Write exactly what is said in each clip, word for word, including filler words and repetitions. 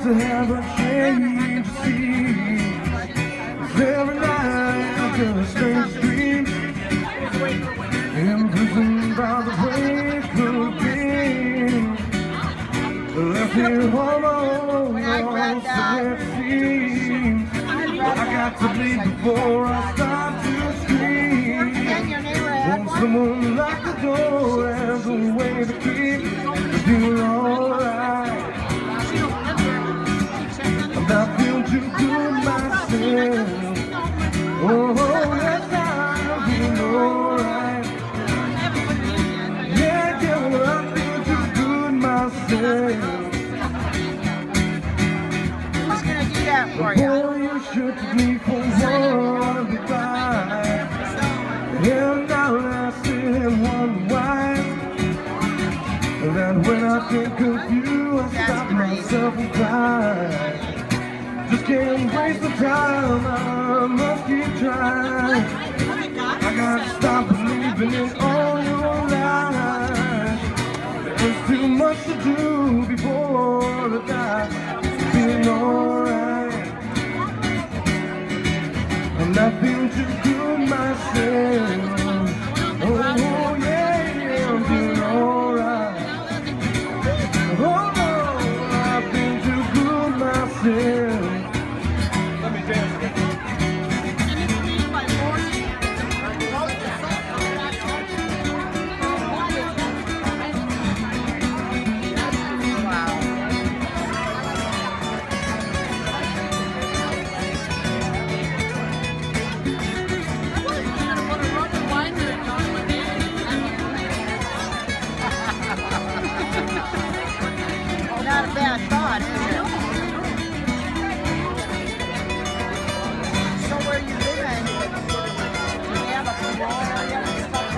to have a change of scene. 'Cause every night I just strange dreams, imprisoned by the way it could be. Left here all alone, lost the it seems. I got to bleed before I start to scream. Want someone lock the door as a way to keep feeling alright. I'm not feeling too good myself. Oh, yes, I'm feeling alright. Yeah, yeah, well, I'm feeling too good myself. Who's gonna do that for you? Boy, you should take me for one goodbye. And now I sit and wonder why. That when I think of you, I stop myself and cry. Just can't waste the time, I must keep trying. I gotta stop believing in all your lies. There's too much to do before I die. Feeling alright. I'm not feeling too good myself. Oh yeah, yeah, I'm feeling alright. Oh no, I feel too good myself. Let me dance again. Not a bad thought, is it? So where you living? Do you have a parole area and stuff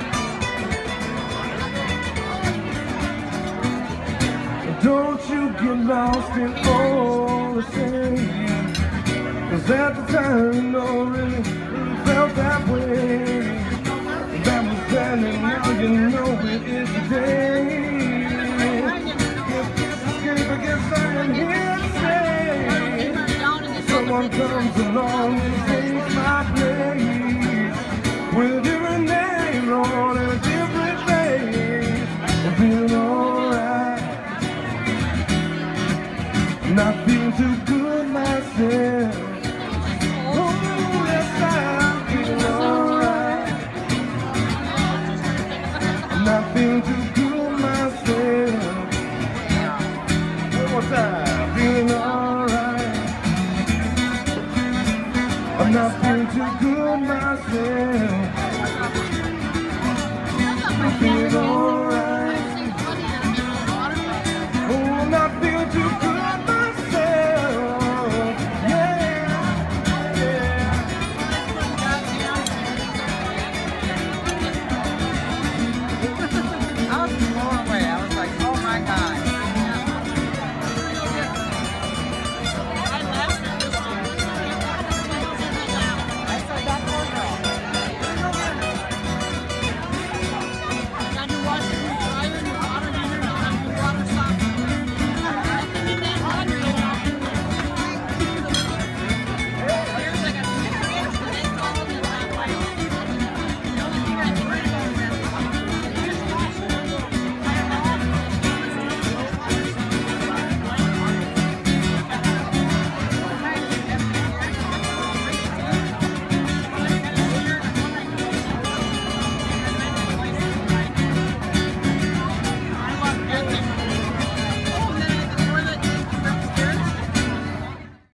on you? Don't you get lost in all the same. 'Cause at the time, no, really, really felt that way. That was then and now you know it is today. I guess I'm here to say someone comes along and takes my place with a different name, Lord, and a different face. I'm feeling alright. I'm not feeling too good myself. Oh, yes, I'm feeling alright. I'm not feeling too good myself. Time, feeling alright. I'm not feeling too good myself.